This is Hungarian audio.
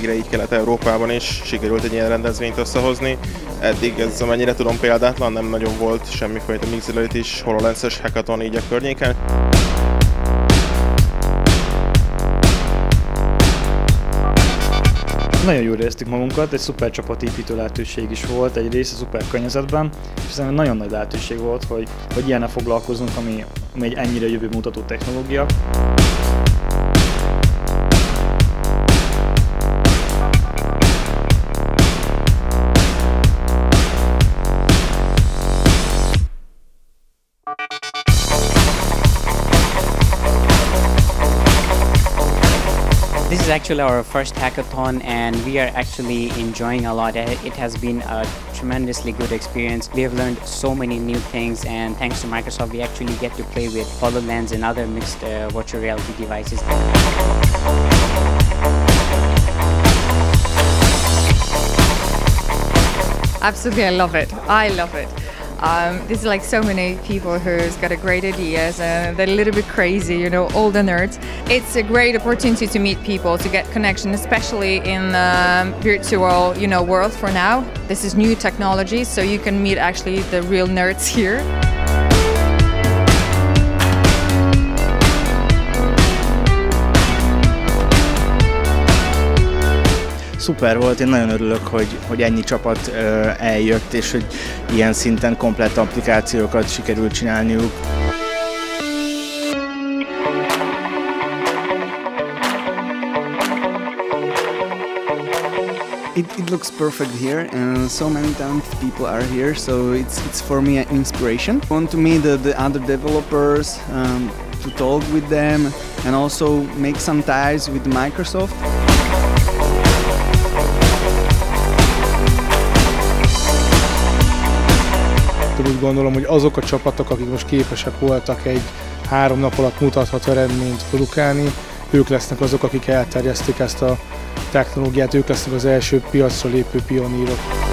végre így Kelet-Európában is sikerült egy ilyen rendezvényt összehozni. Eddig ez, amennyire tudom, példátlan, nem nagyon volt semmifajta Mixed Reality-s HoloLens-es hackathon így a környéken. Nagyon jól éreztük magunkat, egy szuper csapatépítő lehetőség is volt, egyrészt a szuper környezetben, és szerintem nagyon nagy lehetőség volt, hogy ilyennel foglalkozunk, ami egy ennyire jövőmutató technológia. This is actually our first hackathon and we are actually enjoying a lot. It has been a tremendously good experience. We have learned so many new things, and thanks to Microsoft we actually get to play with HoloLens and other mixed virtual reality devices. Absolutely, I love it. I love it. There's like so many people who's got a great ideas and they're a little bit crazy, you know, all the nerds. It's a great opportunity to meet people, to get connection, especially in the virtual, you know, world for now. This is new technology, so you can meet actually the real nerds here. Szuper volt, én nagyon örülök, hogy ennyi csapat eljött, és hogy ilyen szinten komplett applikációkat sikerült csinálniuk. It looks perfect here, and so many talented people are here, so it's for me an inspiration. I want to meet the other developers, to talk with them, and also make some ties with Microsoft. Úgy gondolom, hogy azok a csapatok, akik most képesek voltak egy 3 nap alatt mutatható eredményt produkálni, ők lesznek azok, akik elterjesztik ezt a technológiát, ők lesznek az első piacra lépő pionírok.